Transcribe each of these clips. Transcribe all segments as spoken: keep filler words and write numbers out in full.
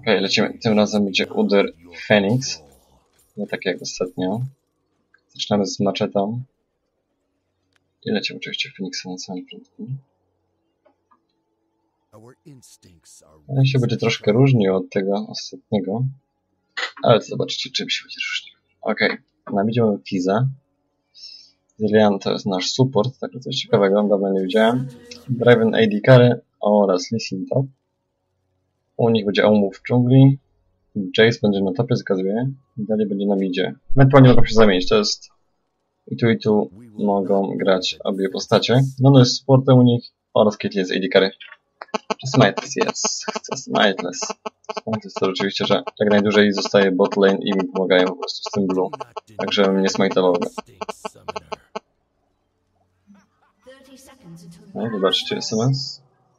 Okej, lecimy. Tym razem będzie uder Phoenix. Nie tak jak ostatnio. Zaczynamy z maczetą. I lecimy oczywiście Phoenixa na samym początku. On się będzie troszkę różnił od tego ostatniego. Ale to zobaczycie, czym się będzie różnił. Okej, nam idziemy Fiza. Zillian to jest nasz support, także coś ciekawego, dawno nie widziałem. Draven A D Carry oraz Lee Sin top. U nich będzie Amumu w dżungli. Jace będzie na topie, zgaduję. I dalej będzie na midzie. Ewentualnie mogą się zamienić, to jest... I tu i tu mogą grać obie postacie. No no jest supportem u nich oraz Caitlyn jest A D Carry. Smiteless, yes. Chcę Smiteless. Smiteless to oczywiście, że jak najdłużej zostaje bot lane i mi pomagają po prostu z tym blue. Tak żebym nie smajtował. No, wybaczcie S M S.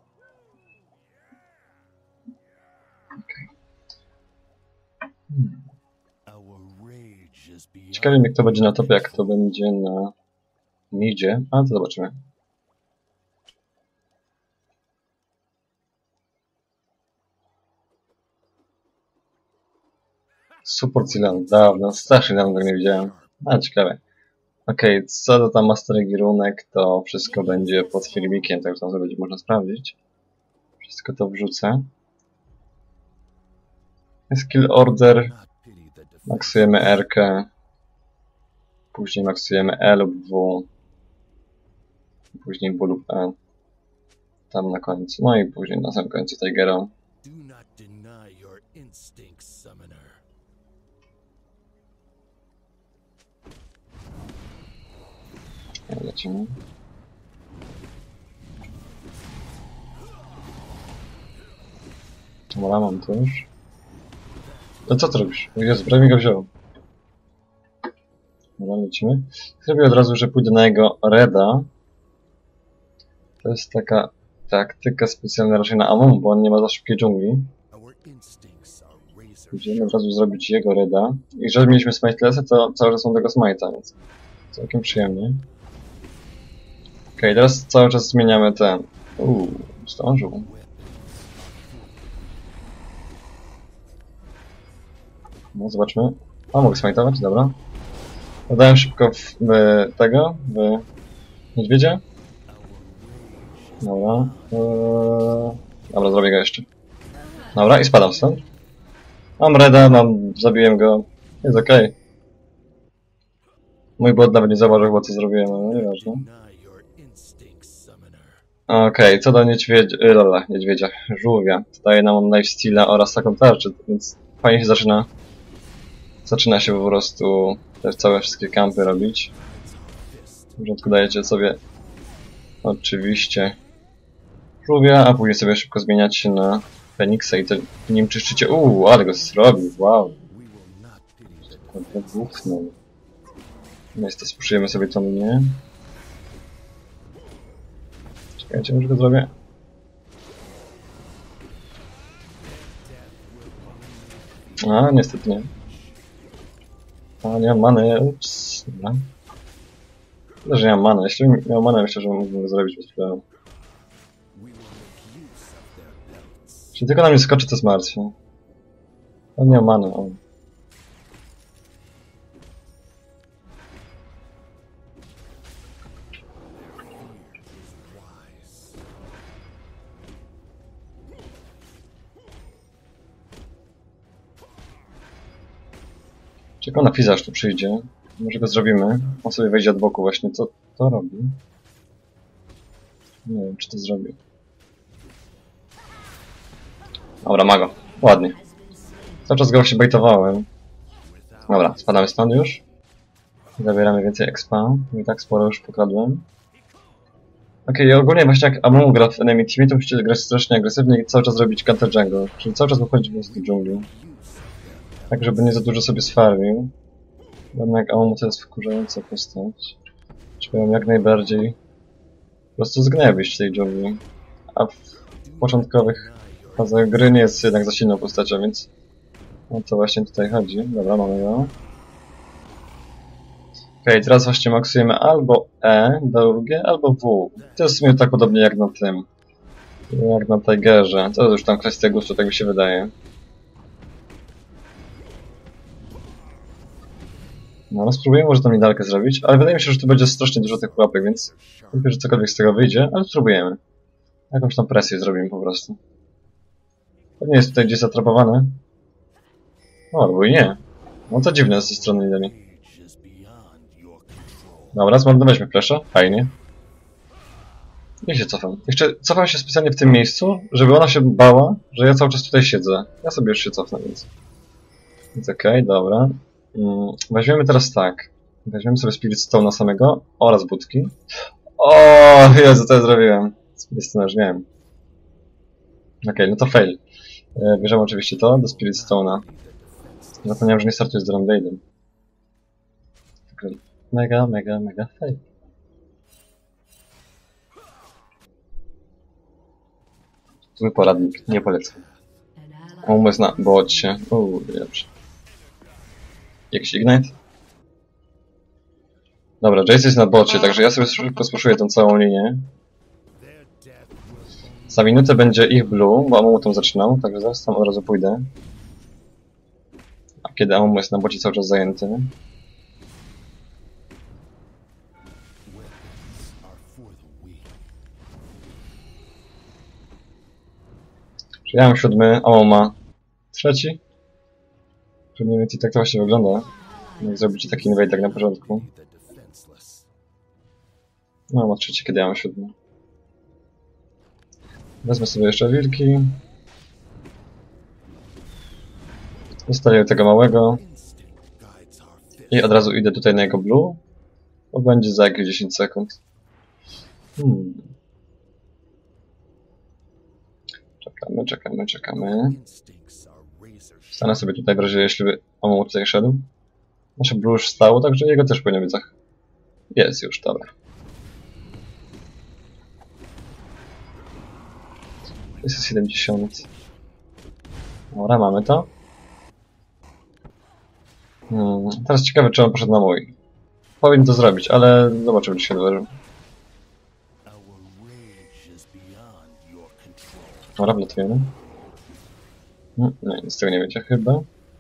Okay. Hmm. Ciekawie mnie kto będzie na topie, jak kto będzie na midzie, ale to zobaczymy. Support Zilan, dawno, strasznie dawno go nie widziałem. A, ciekawe. Okej, okay, co do tam Master Girunek, to wszystko będzie pod filmikiem, tak tam będzie można sprawdzić. Wszystko to wrzucę. Skill Order. Maksujemy R-kę. Później maksujemy E lub W. Później W lub E. Tam na końcu. No i później na samym końcu Tigera. Lecimy. Dobra, mam to już. No co ty robisz? Jezu, prawie mi go wziął. Dobra, lecimy. Zrobię od razu, że pójdę na jego Reda. To jest taka taktyka specjalna raczej na Amumu, bo on nie ma za szybkiej dżungli. Będziemy od razu zrobić jego Reda. I jeżeli mieliśmy Smitelessa, to cały czas mam tego Smite'a, więc całkiem przyjemnie. Okej, okay, teraz cały czas zmieniamy ten... Uuu, zdążył. No, zobaczmy. A, mogę smajtować? Dobra. Dodałem szybko w, w tego, w niedźwiedzia. Dobra. Eee... Dobra, zrobię go jeszcze. Dobra, i spadam stąd. Mam Reda, mam... zabiłem go. Jest okej. Okay. Mój bot nawet nie zauważył chyba, co zrobiłem, ale nieważne. Okej, okay, co do niedźwiedzia, lala, niedźwiedzia, żółwia. Daje nam lifesteala oraz taką tarczę, więc fajnie się zaczyna. Zaczyna się po prostu te całe wszystkie kampy robić. W początku dajecie sobie oczywiście żółwia, a później sobie szybko zmieniać się na Feniksa i to nim czyszczycie. Uuu, ale go zrobił, wow. Wybuchnął. No i to spuszczujemy sobie to mnie. Czekajcie, może go zrobię. A, niestety nie. A, nie mam many. Ups, dobra. Myślę, że nie mam many. Jeśli miał manę, myślę, że mógłbym go zrobić bez problemu. Jeśli tylko na mnie skoczy, to jest martwe. On nie ma many, on. Czekam na Fiza, aż tu przyjdzie. Może go zrobimy. On sobie wejdzie od boku właśnie. Co to robi? Nie wiem, czy to zrobi. Dobra, ma go. Ładnie. Cały czas go się bejtowałem. Dobra, spadamy stąd już. Zabieramy więcej expa. I tak sporo już pokradłem. Okej, okay, ogólnie właśnie jak Amumu gra w enemy teamie, to musicie grać strasznie agresywnie i cały czas robić counter jungle. Czyli cały czas wychodzić po prostu do dżungli. Tak, żeby nie za dużo sobie sfarmił. Jednak Amumu to jest wkurzająca postać. Trzeba ją jak najbardziej po prostu zgniewić w tej dżungli. A w początkowych fazach gry nie jest jednak za silną postacią, więc o to właśnie tutaj chodzi. Dobra, mamy ją. Okej, okay, teraz właśnie maksujemy albo E, drugie, albo W. To jest w sumie tak podobnie jak na tym. Jak na Tigerze. To już tam kwestia gustu, tak mi się wydaje. No, no spróbujemy może tą nidalkę zrobić, ale wydaje mi się, że tu będzie strasznie dużo tych pułapek, więc wątpię, że cokolwiek z tego wyjdzie, ale spróbujemy. Jakąś tam presję zrobimy po prostu. Pewnie jest tutaj gdzieś zatrapowany. O, albo i nie. No to dziwne ze strony nidali. Dobra, zmarnowaliśmy flesza, fajnie. I się cofam. Jeszcze cofam się specjalnie w tym miejscu, żeby ona się bała, że ja cały czas tutaj siedzę. Ja sobie już się cofnę, więc... Więc okej, okay, dobra. Mm, weźmiemy teraz tak. Weźmiemy sobie Spirit Stone na samego oraz budki. O, Jezu, co ja zrobiłem? Spirit Stone już miałem. Okej, okay, no to fail. E, bierzemy oczywiście to do Spirit Stone'a. Zapomniałem, że nie startuję z Drum-Blade'em. Mega, mega, mega fail. Zły poradnik, nie polecam. Umysł na bocie. Uuu, dobrze. Jakiś Ignite? Dobra, Jace jest na bocie, także ja sobie szybko spuszuję tą całą linię. Za minutę będzie ich blue, bo Amumu tam zaczynał, także zaraz tam od razu pójdę. A kiedy Amumu jest na bocie cały czas zajęty. Ja mam siódmy, Amumu ma trzeci. Że mniej więcej tak to właśnie wygląda. Jak zrobicie taki invade tak na porządku. No, ma trzeci, kiedy ja mam siódmy. Wezmę sobie jeszcze wilki. Zostawię tego małego. I od razu idę tutaj na jego blue. Bo będzie za jakieś dziesięć sekund. Hmm. Czekamy, czekamy, czekamy. Stanę sobie tutaj w razie, jeśli by Amumu tutaj szedł. Nasze blue już stało, także jego też powinien być za... Jest już, dobra. Jest siedemdziesiąt. Dobra, mamy to. Hmm. Teraz ciekawe, czy on poszedł na mój. Powinien to zrobić, ale zobaczymy, czy się wydarzy. Dobra, wlatujemy. No, nic z tego nie wiecie chyba.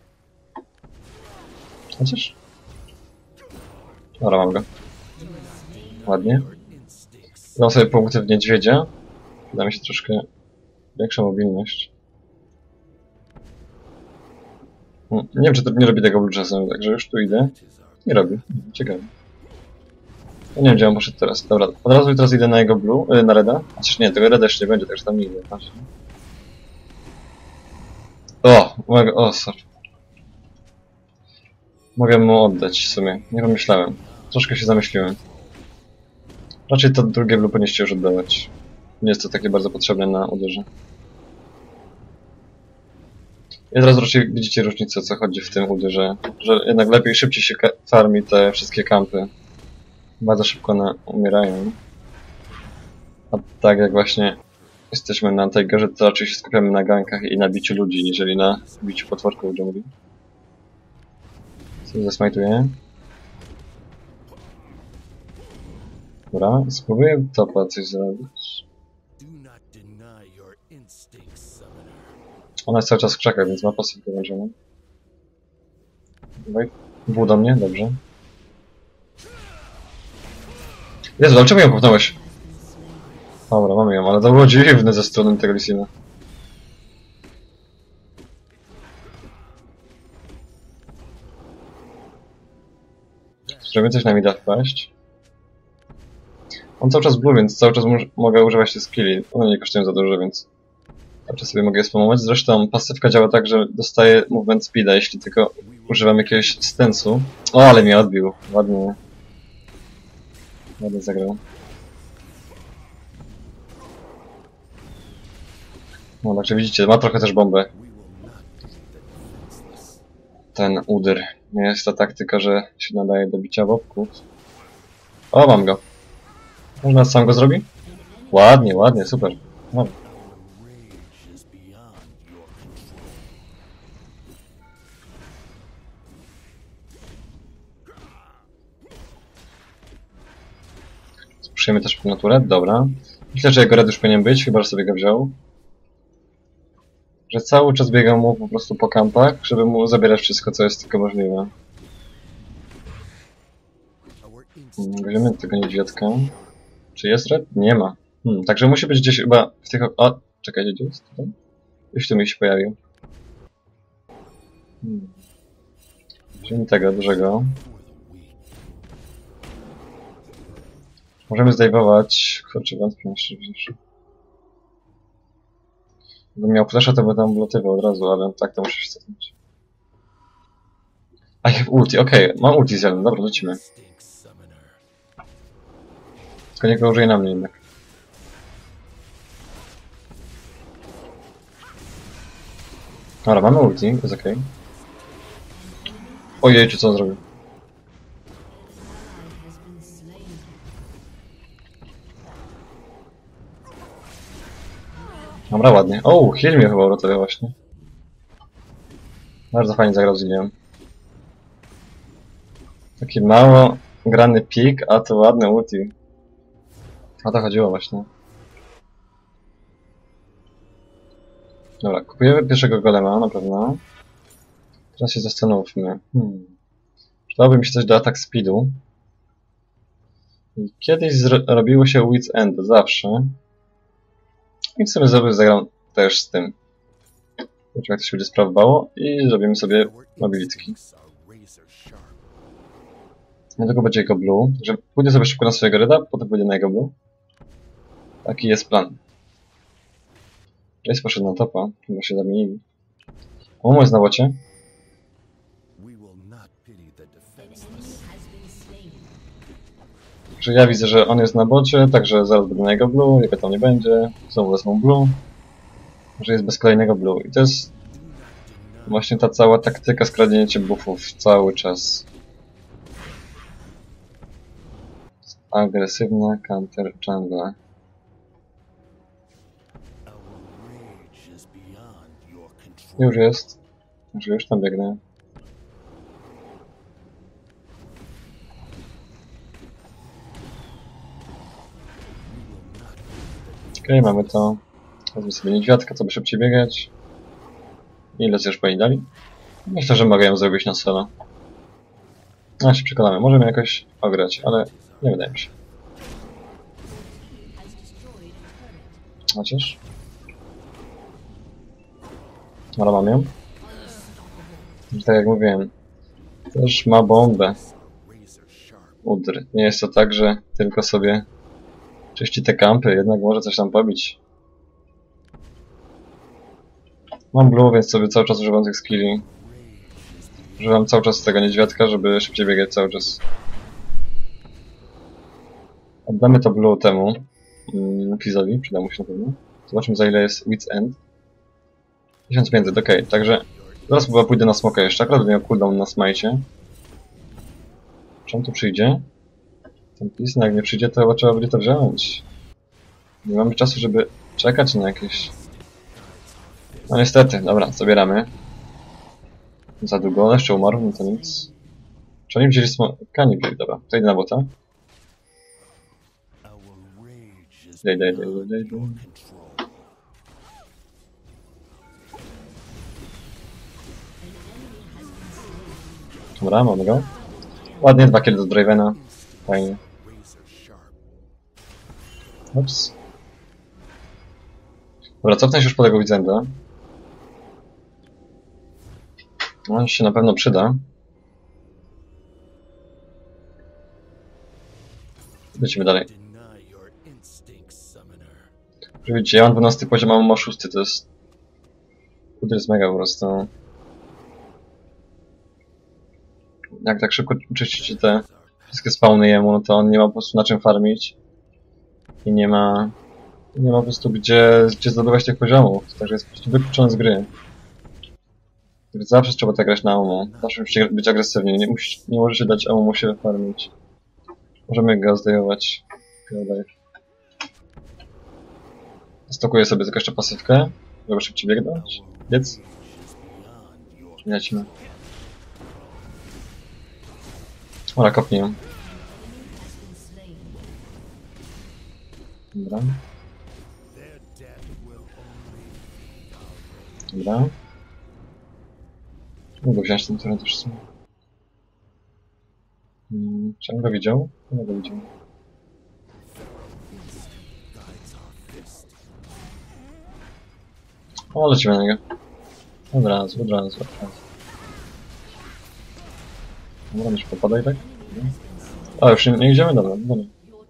Chociaż? Dobra, mam go. Ładnie. Dam sobie punkty w niedźwiedzia. Da mi się troszkę większa mobilność. Nie wiem, czy to nie robi tego blue czasem, także już tu idę. Nie robi. Ciekawe. Ja nie wiem, gdzie on poszedł teraz. Dobra, od razu teraz idę na jego blue, yy, na reda. Chociaż nie, tego reda jeszcze nie będzie, także tam nie idę. Patrz. O! Mogę, o, sorry. Mogę mu oddać w sumie. Nie pomyślałem. Troszkę się zamyśliłem. Raczej to drugie blue powinniście już oddawać. Nie jest to takie bardzo potrzebne na uderze. I teraz raczej widzicie różnicę, o co chodzi w tym uderze. Że jednak lepiej, szybciej się farmi te wszystkie kampy. Bardzo szybko one umierają. A tak jak właśnie jesteśmy na tej grze, to raczej się skupiamy na gankach i na biciu ludzi, niżeli na biciu potworków w dżungli. Co zasmajtuję? Dobra, spróbuję topa coś zrobić. Ona jest cały czas w krzakach, więc ma pasywkę włączoną. Był do mnie, dobrze. Jezu, ale czemu ją popchnąłeś? Dobra, mamy ją, ale to było dziwne ze strony tego Lissina. Spróbujemy coś na mida wpaść. On cały czas blue, więc cały czas mogę używać tych skilli. One nie kosztują za dużo, więc cały czas sobie mogę je spamować. Zresztą pasywka działa tak, że dostaję movement speeda, jeśli tylko używam jakiegoś stance'u. O, ale mnie odbił. Ładnie. Ładnie zagrał. No, także widzicie, ma trochę też bombę. Ten udyr. Nie jest ta taktyka, że się nadaje do bicia bobków. O, mam go. Można sam go zrobi? Ładnie, ładnie, super. No. Spuszczujemy też po naturę, dobra. Myślę, że jego red już powinien być, chyba że sobie go wziął. Że cały czas biegam mu po prostu po kampach, żeby mu zabierać wszystko, co jest tylko możliwe. Weźmiemy tego niedźwiadka. Czy jest red? Nie ma. Hmm, także musi być gdzieś chyba w tych... O, czekajcie, gdzie jest? Tutaj? Już tu mi się pojawił. Hmm. Weźmiemy tego dużego. Możemy zdejmować... Kurczę, wątpię jeszcze widzisz. Gdybym miał flasha, to by tam wlatywał od razu, ale tak to muszę się cofnąć. I have ulti, okej, okay. Mam ulti z Jelen, dobra, lecimy. Tylko niech go użyje na mnie jednak. Dobra, mamy ulti, jest okej. Okay. Ojejcie, co on zrobił? Dobra, ładnie. O, heal mnie chyba uratuje właśnie. Bardzo fajnie zagrał z Ilią. Taki mało grany pik, a to ładne ulti. O to chodziło właśnie. Dobra, kupujemy pierwszego golema na pewno. Teraz się zastanówmy. Hmm. Przydałoby mi się coś do attack speedu. I kiedyś robiło się Wit's End, zawsze. I sobie zagram też z tym. Zobaczymy, jak to się będzie sprawowało. I zrobimy sobie mobilitki. Niedługo będzie jego blue. Że pójdę sobie szybko na swojego reda, potem pójdę na jego blue. Taki jest plan. Jace poszedł na topa, chyba się zamienili. Momo jest na bocie. Że ja widzę, że on jest na bocie, także zaraz będę na jego blue, jego tam nie będzie. Znowu wezmą blue. Że jest bez kolejnego blue. I to jest właśnie ta cała taktyka skradnięcia buffów cały czas. Agresywna counter jungle. Już jest. Że już tam biegnę. Okej, okay, mamy to. Wezmę sobie niedźwiadka, co by szybciej biegać. Ile już pani dali? Myślę, że mogę ją zrobić na solo. No się przekonamy. Możemy jakoś ograć, ale nie wydaje mi się. Chociaż? Ale mam ją. Tak jak mówiłem, też ma bombę. Udry. Nie jest to tak, że tylko sobie czyści te kampy, jednak może coś tam pobić. Mam blue, więc sobie cały czas używam tych skilli. Używam cały czas tego niedźwiadka, żeby szybciej biegać cały czas. Oddamy to blue temu mm, Fizowi, przyda mu się na pewno. Zobaczmy, za ile jest Wit's End. tysiąc pięćset, okej, okay. Także zaraz chyba pójdę na smoka jeszcze, akurat miał cooldown na smajcie. Czy on tu przyjdzie? Ten pis, no jak nie przyjdzie, to chyba trzeba będzie to wziąć. Nie mamy czasu, żeby czekać na jakieś... No niestety, dobra, zabieramy. Za długo, on jeszcze umarł, no to nic. Czy oni wzięli smoka? Nie wzięli, dobra, to idę na bota. Daj, daj, daj, daj, daj. Dobra, mamy go. Ładnie, dwa killy do Dravena. Fajnie. Ups. Dobra, cofnę się już po tego Widzenda. On się na pewno przyda. Lecimy dalej. Widzicie, ja mam dwunasty poziom, a mam szósty, to jest... To jest mega po prostu. Jak tak szybko czyścicie te wszystkie spawny jemu, no to on nie ma po prostu na czym farmić. I nie ma... Nie ma po prostu gdzie, gdzie zdobywać tych poziomów, także jest po prostu wykluczony z gry. Zawsze trzeba tak grać na Amumu. Zawsze musicie być agresywni, nie, musi, nie możecie dać Amumu się farmić. Możemy go zdejmować. Stokuję sobie tylko jeszcze pasywkę, żeby szybciej biegnąć. Biec. Lecimy. Ora, kopnij ją. Dobra. Dobra. Mogę wziąć ten turę też w sumie. Czy on go widział? Nie go widział. O, lecimy na niego. Od razu, od razu, od razu. Dobra, już popadaj, tak? A, już nie, nie idziemy? Dobra, dobra.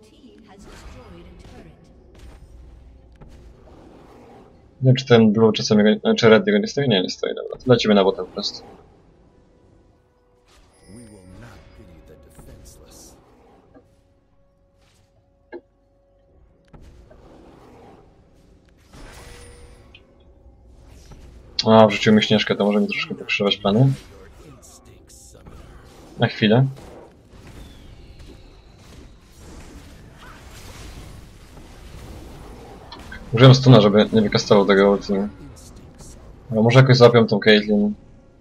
Nie wiem, czy ten blue czasem, czy red jego nie stoi? Nie, nie stoi, dobra. To lecimy na botę po prostu. A, wrzucił mi Śnieżkę, to może mi troszkę pokrzywać plany. Na chwilę. Użyłem stuna, żeby nie wykastował tego ulti. Ale może jakoś zapią tą Caitlyn.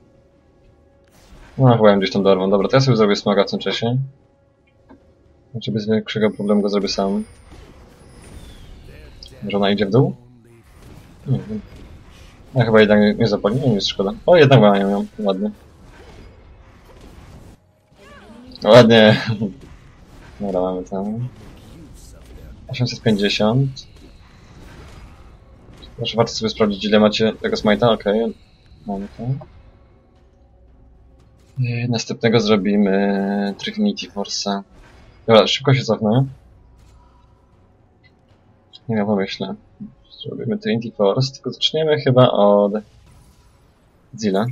No, chyba ją gdzieś tam dorwą. Dobra, to ja sobie zrobię smoga w tym czasie. Znaczy bez większego problemu go zrobię sam. Może ona idzie w dół? Nie wiem. Ja chyba jednak nie, nie zapali, nie jest szkoda. O, jednak mają ją, ładnie. Ładnie. Dobra, mamy tam. osiemset pięćdziesiąt. Proszę, warto sobie sprawdzić, ile macie tego smite'a. Okej, okay. Mamy to. I następnego zrobimy Trinity Force'a. Dobra, szybko się cofnę. Nie ja pomyślę. Zrobimy Trinity Force, tylko zaczniemy chyba od Zilla.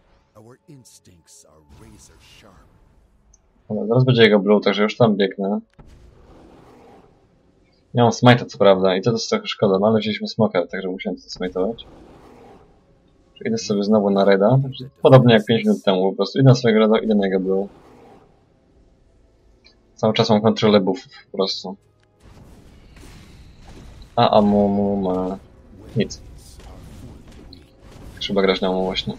Dobra, zaraz będzie jego blue, także już tam biegnę. Nie mam smite'a co prawda i to jest trochę szkoda, no ale wzięliśmy smoka, także musiałem to smite'ować. Idę sobie znowu na reda, podobnie jak pięć minut temu po prostu. Idę na swojego reda, idę na jego blue. Cały czas mam kontrolę buffów po prostu. A Amumu ma nic. Trzeba grać na Amumu właśnie.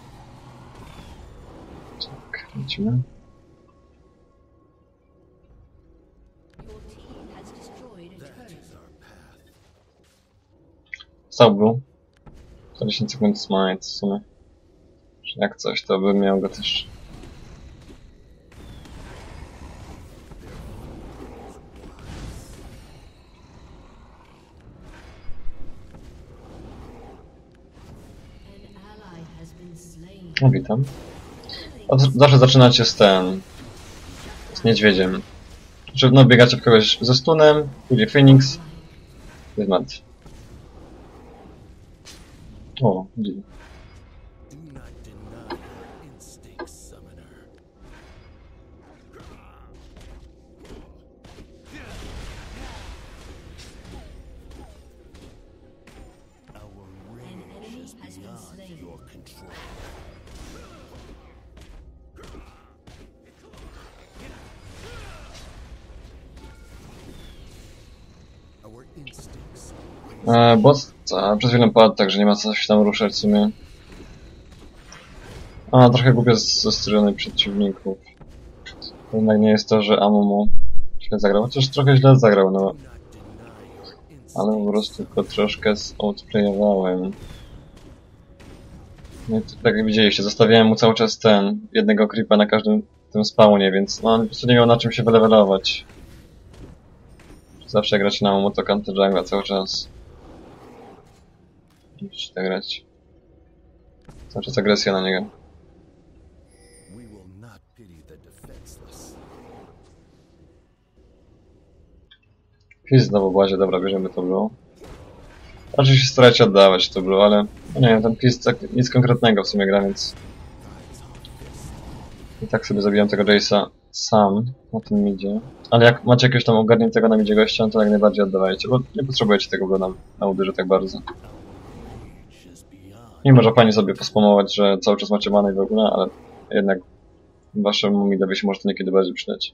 Tak, lecimy. Stał blue. czterdzieści sekund smite w sumie. Jak coś, to bym miał go też. No witam. Zawsze zaczynacie z ten... z niedźwiedziem. Znaczy, no biegacie w kogoś ze stunem, pójdzie Phoenix. Jest martwy. O, dziwne. E, bot a, przez chwilę padł, także nie ma co się tam ruszać w sumie. A, trochę głupio ze strony przeciwników. Jednak nie jest to, że Amumu źle zagrał, chociaż trochę źle zagrał, no. Ale po prostu go troszkę zoutplayowałem. No i tak jak widzieliście, zostawiałem mu cały czas ten, jednego creepa na każdym tym spawnie, więc no on po prostu nie miał na czym się wylewelować. Zawsze grać na Amumu to counter jungla cały czas. Musicie tak grać. Cały czas agresja na niego. Fizz znowu w bazie, dobra, bierzemy to blue. Raczej się starajcie oddawać to blue, ale no nie wiem, ten Fizz tak nic konkretnego w sumie gra, więc i tak sobie zabijam tego Jace'a sam na tym midzie. Ale jak macie jakiegoś tam ogarniętego na midzie gościa, to jak najbardziej oddawajcie, bo nie potrzebujecie tego go na, na uderze tak bardzo. Mimo, że fajnie sobie pospomować, że cały czas macie manę i w ogóle, ale jednak waszemu midowi się może to niekiedy bardziej przydać.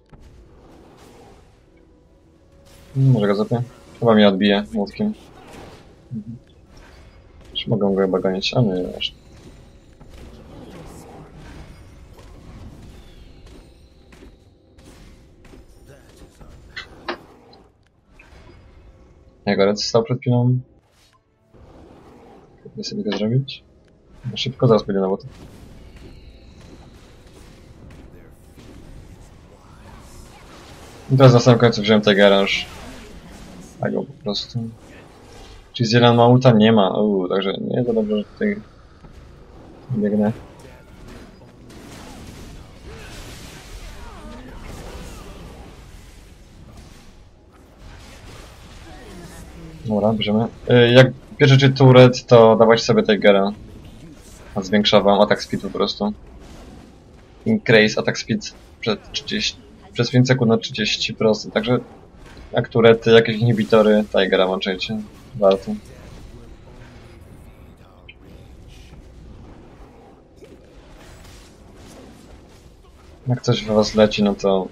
Może go zapię? Chyba mnie odbije młotkiem. Mhm. Czy mogę go chyba gonić? A nie, właśnie. Jego red stał przed chwilą. Chcę sobie go zrobić. No szybko, zaraz pójdę na botę. I teraz na samym końcu wziąłem Tigera już. Tak go po prostu. Czy Zielian ma ulta? Nie ma. Uuu, także nie za dobrze, że tutaj biegnę. Dobra, bierzemy. Yy, jak bierzecie turret, to dawać sobie Tigera. A zwiększa wam atak speed po prostu. Increase attack speed przed trzydzieści, przez pięć sekund na trzydzieści procent, także jak turety, jakieś inhibitory, Tigera łączycie. Warto. Jak coś w was leci, no to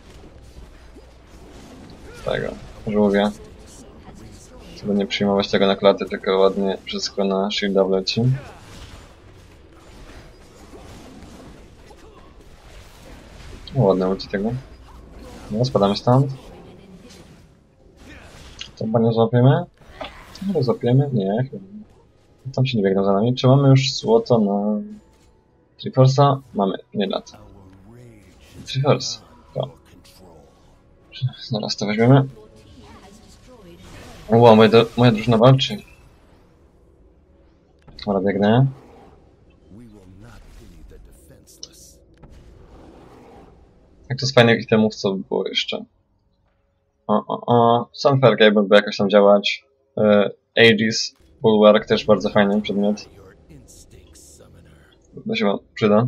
tego, żółwia. Żeby nie przyjmować tego na klaty, tylko ładnie wszystko na shielda wleci. O, ładne ulti tego. No, spadamy stąd. To chyba nie złapiemy? Nie złapiemy? Nie, chyba. Tam się nie biegną za nami. Czy mamy już złoto na Triforce'a? Mamy, nie lata. Triforce. To. Zaraz to weźmiemy. Wow, moja, moja drużyna walczy. Dobra, biegnę. Jak to z fajnych itemów, co było jeszcze? O, o, o. Sam Fairgame by jakoś tam działać. Uh, Aegis, Bulwark też bardzo fajny przedmiot. To się wam przyda.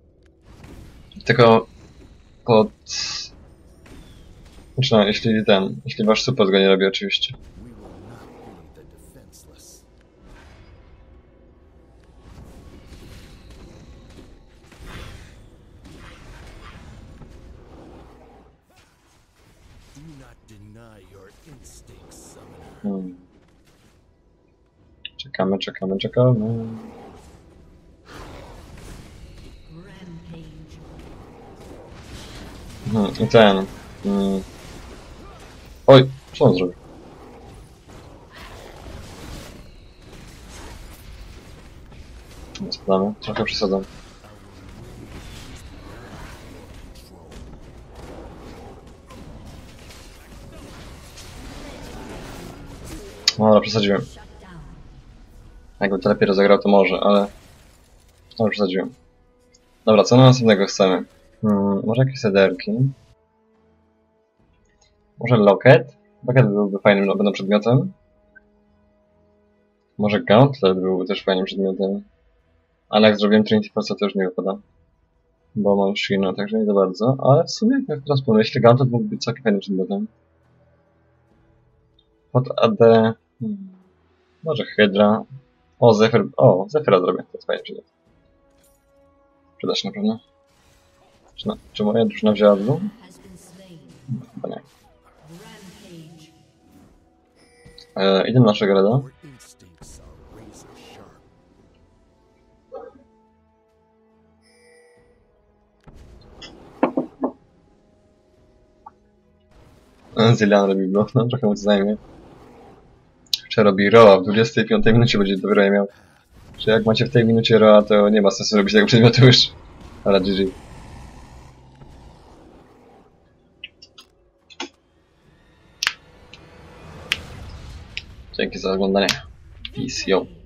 Tylko pod... Znaczy no, jeśli ten, jeśli wasz support go nie robi oczywiście. Hmm. Czekamy, czekamy, czekamy. Hmm, i ten... Hmm. Oj, co on zrobił? Spadamy, trochę przesadzam. No dobra, przesadziłem. Jakby to lepiej rozegrał, to może, ale... No, przesadziłem. Dobra, co na następnego chcemy? Hmm, może jakieś sederki? Może locket? Locket byłby fajnym będą przedmiotem. Może gauntlet byłby też fajnym przedmiotem. Ale jak zrobiłem Trinity Force, to już nie wypada. Bo mam Shino, także nie za bardzo. Ale w sumie, jak teraz pomyślę, gauntlet mógłby być całkiem fajnym przedmiotem. Pod A D... Hmm. Może Hydra. O, Zephyr... O, Zephyra zrobię. To jest fajny przedmiot. Przyda się na pewno. Czy, na... Czy moja drużyna wzięła blue? No, chyba nie. E, idę na naszego reda. Zielian robi blue, no trochę mu to zajmie. Jeszcze robi Roa, w dwudziestej piątej minucie będzie dopiero je miał. Czy jak macie w tej minucie Roa, to nie ma sensu robić tego przedmiotu już. Ale G G. Dzięki za oglądanie. Peace, yo.